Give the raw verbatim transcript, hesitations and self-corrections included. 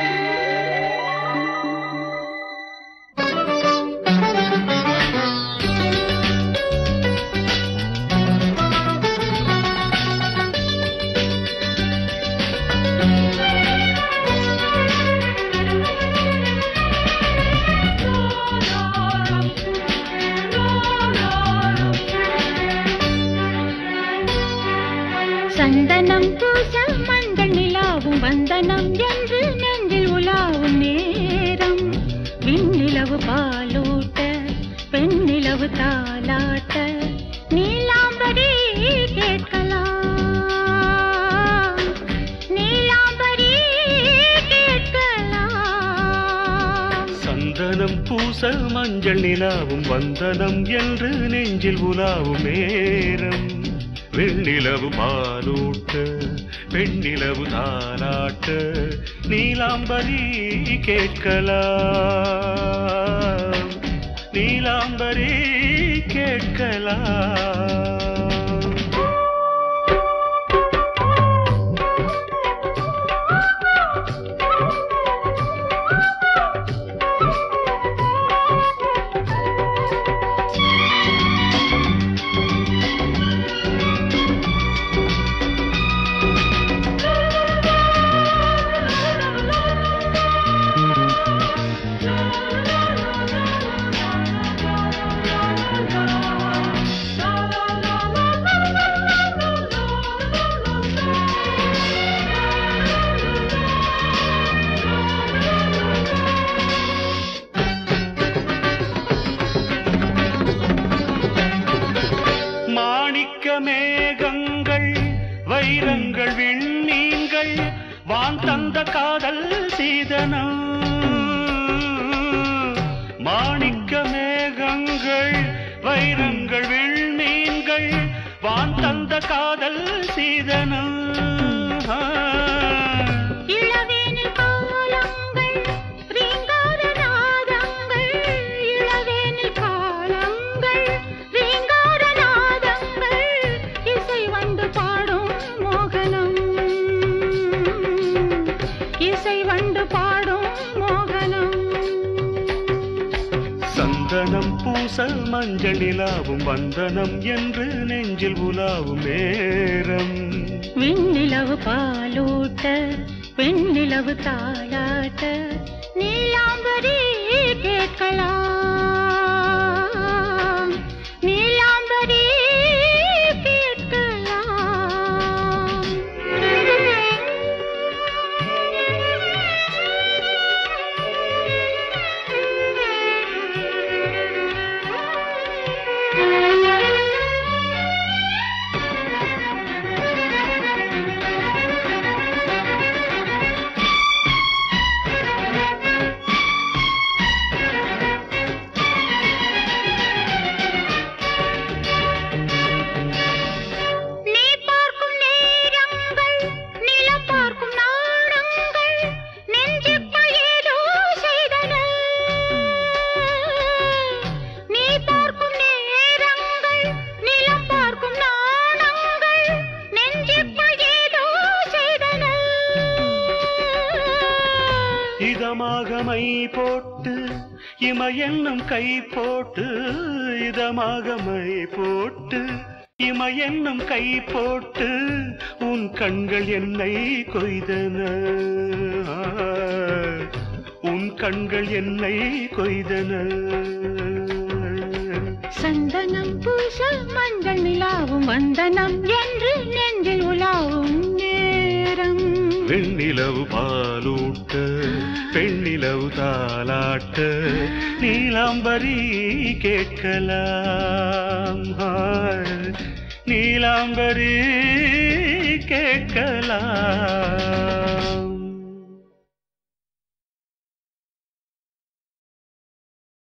சந்தனம் பூச மஞ்சள் நிலாவும் வந்தனம் என்று நெஞ்சில் உலாவும் நேரம் விண்ணிலவு பாலூட்ட பெண்ணிலவு தாலாட்ட நீலாம்பரி கேட்கலாம் நீலாம்பரி கேட்கலாம். சந்தனம் பூச மஞ்சள் நிலாவும் வந்தனம் என்று நெஞ்சில் உலாவும் நேரம் வெண்ணிலவு பாலூட்ட பெண்ணிலவு தாலாட்ட நீலாம்பரி கேட்கலாம் நீலாம்பரி கேட்கலாம். மேகங்கள் வைரங்கள் விண்ணீங்கள் வான் தந்த காதல் சீதனம் மாணிக்க மேகங்கள் வைரங்கள் விண்ணீங்கள் வான் தந்த காதல் சீதனம். சந்தனம் பூச மஞ்சள் நிலாவும் வந்தனம் என்று நெஞ்சில் உலாவும் நேரம் விண்ணிலவு பாலூட்ட பெண்ணிலவு தாலாட்ட நீலாம்பரி கேட்கலாம் நீலாம்பரி கேட்கலாம். இதமாக மை போட்டு இம என்னும் கை போட்டு இதமாக மை போட்டு இம என்னும் கை போட்டு உன் கண்கள் என்னை கொய்தன உன் கண்கள் என்னை கொய்தன. சந்தனம் பூச மஞ்சள் நிலாவும் வந்தனம் என்று நெஞ்சில் உலாவும் நேரம் வெண்ணிலவு பாலூட்ட பெண்ணிலவு தாலாட்ட நீலாம்பரி கேட்கலாம் நீலாம்பரி கேட்கலாம்.